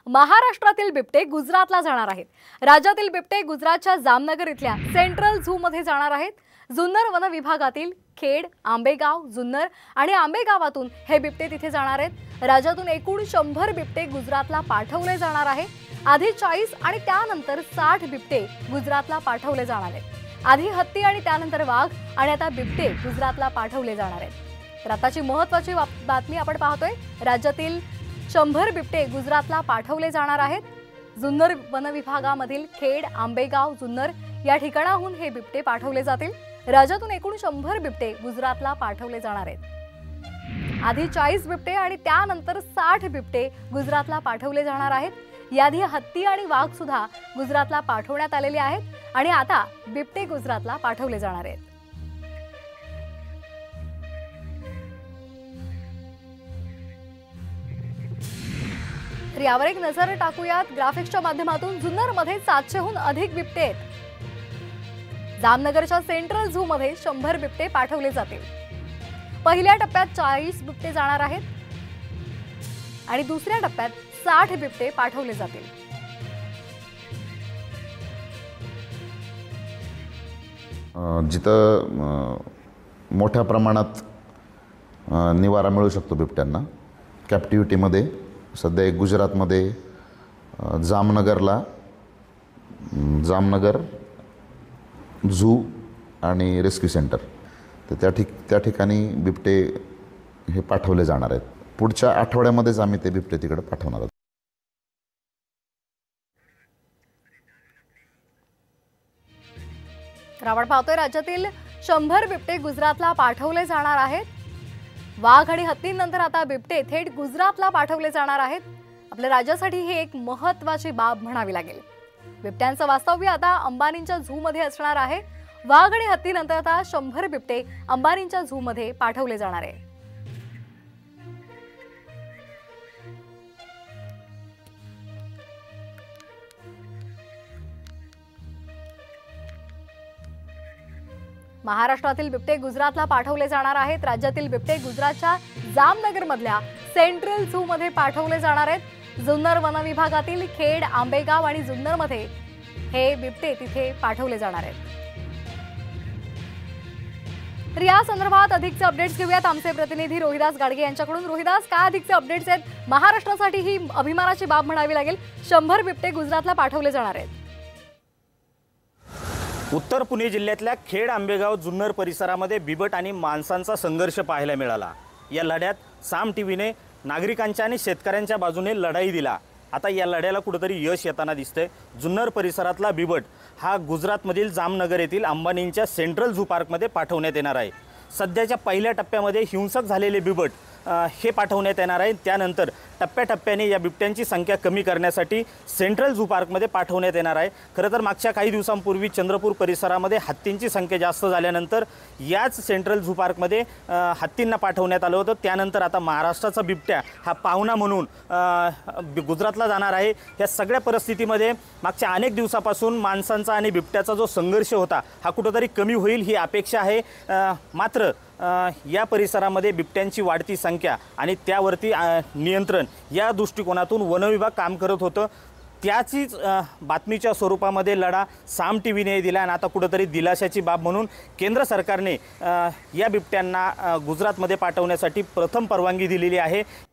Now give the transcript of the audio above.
महाराष्ट्रातील बिबटे गुजरातला जाणार आहेत। राज्यातील बिबटे गुजरातच्या जामनगर इथल्या सेंट्रल झू मध्ये जाणार आहेत। जुन्नर वन विभागातील खेड, आंबेगाव, जुन्नर आणि आंबेगावातून हे बिबटे तिथे जाणार आहेत। राज्यातून एकूण 100 बिबटे गुजरातला पाठवले जाणार आहे। आधी 40 आणि त्यानंतर 60 बिबटे गुजरातला पाठवले जाणार आहेत। आधी हत्ती आणि त्यानंतर वाघ आणि आता बिबटे गुजरातला पाठवले जाणार आहेत। तर आताची महत्त्वाची बातमी आपण पाहतोय। राज्यातील 100 बिबटे गुजरातला पाठवले जाणार आहेत। जुन्नर वन विभागामधील खेड, आंबेगाव, जुन्नर या ठिकाणाहून हे बिबटे पाठवले जातील। राज्यातून एकूण 100 बिबटे गुजरातला पाठवले जाणार आहेत। आधी 40 बिबटे आणि त्यानंतर 60 बिबटे गुजरातला पाठवले जाणार आहेत। याआधी हत्ती आणि वाघ सुद्धा गुजरातला पाठवण्यात आलेले आहेत आणि आता बिबटे गुजरातला पाठवले जाणार आहेत। तर यावर एक नजर टाकूयात ग्राफिक्सच्या माध्यमातून। जुन्नरमध्ये 700हून अधिक बिबटे आहेत। जामनगरच्या सेंट्रल झू मध्ये 100 बिबटे पाठवले जातील। पहिल्या टप्प्यात 40 बिबटे जाणार आहेत आणि दुसऱ्या टप्प्यात 60 बिबटे पाठवले जातील। जिथं मोठ्या प्रमाणात निवारा मिळू शकतो बिबट्यांना कॅप्टिव्हिटीमध्ये सध्या एक गुजरातमध्ये जामनगर झू आणि रेस्क्यू सेंटर तर त्या ठिकाणी बिबटे हे पाठवले जाणार आहेत। पुढच्या आठवड्यामध्येच आम्ही ते बिबटे तिकडे पाठवणार आहोत। आपण पाहतोय राज्यातील 100 बिबटे गुजरातला पाठवले जाणार आहेत। वाघ आणि हत्तीनंतर आता बिबटे थेट गुजरातला पाठवले जाणार आहेत। आपल्या राज्यासाठी ही एक महत्त्वाची बाब म्हणावी लागेल। बिबट्यांचं वास्तव्य आता अंबानींच्या झू मध्ये असणार आहे। वाघ आणि हत्तीनंतर आता 100 बिबटे अंबानींच्या झू मध्ये पाठवले जाणार आहे। महाराष्ट्रातील बिबटे गुजरातला पाठवले जाणार आहेत। राज्यातील बिबटे गुजरातच्या जामनगर मधल्या सेंट्रल झू मध्ये पाठवले जाणार आहेत। जुन्नर वन विभागातील खेड, आंबेगाव आणि जुन्नर मध्ये हे बिबटे तिथे पाठवले जाणार आहेत। तर या संदर्भात अधिकचे अपडेट्स घेऊयात आमचे प्रतिनिधी रोहिदास गाडगे यांच्याकडून। रोहिदास, काय अधिकचे अपडेट्स आहेत? महाराष्ट्रासाठी ही अभिमानाची बाब म्हणावी लागेल। 100 बिबटे गुजरातला पाठवले जाणार आहेत। उत्तर पुणे जिल्ह्यातल्या खेड, आंबेगाव, जुन्नर परिसरामध्ये बिबट आणि माणसांचा संघर्ष पाहायला मिळाला। या लढ्यात साम टीव्हीने नागरिकांच्या आणि शेतकऱ्यांच्या बाजूने लढाई दिला। आता या लढ्याला कुठेतरी यश येताना दिसतंय। जुन्नर परिसरातला बिबट हा गुजरातमधील जामनगर येथील अंबानींच्या सेंट्रल झू पार्कमध्ये पाठवण्यात येणार आहे। सध्याच्या पहिल्या टप्प्यामध्ये हिंसक झालेले बिबट हे पाठवण्यात येणार आहे। त्यानंतर टप्प्याटप्प्याने या बिबट्यांची संख्या कमी करण्यासाठी सेंट्रल झू पार्कमध्ये पाठवण्यात येणार आहे। खरं तर मागच्या काही दिवसांपूर्वी चंद्रपूर परिसरामध्ये हत्तींची संख्या जास्त झाल्यानंतर याच सेंट्रल झू पार्कमध्ये हत्तींना पाठवण्यात आलं होतं। त्यानंतर आता महाराष्ट्राचा बिबट्या हा पाहुणा म्हणून गुजरातला जाणार आहे। या सगळ्या परिस्थितीमध्ये मागच्या अनेक दिवसापासून माणसांचा आणि बिबट्याचा जो संघर्ष होता हा कुठेतरी कमी होईल ही अपेक्षा आहे। मात्र या परिसरामध्ये बिबट्यांची वाढती संख्या आणि त्यावरती नियंत्रण या दृष्टिकोनातून वन विभाग काम करत होतं। त्याचीच बातमीच्या स्वरूपामध्ये लढा साम टीव्हीने दिला आणि आता कुठेतरी दिलाशाची बाब म्हणून केंद्र सरकारने या बिबट्यांना गुजरातमध्ये पाठवण्यासाठी प्रथम परवानगी दिलेली आहे।